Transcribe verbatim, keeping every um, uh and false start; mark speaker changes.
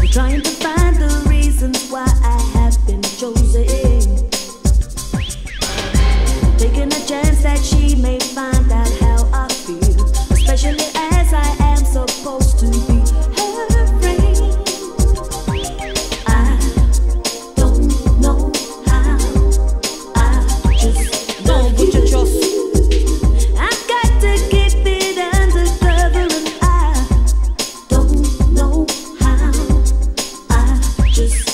Speaker 1: Trying to find the reasons why I have been chosen. Taking a chance that she may find out how I feel, especially as I am supposed to be her friend. I don't know how, I just
Speaker 2: Don't put your trust.
Speaker 1: I've got to keep it undercover, and I don't know how. I just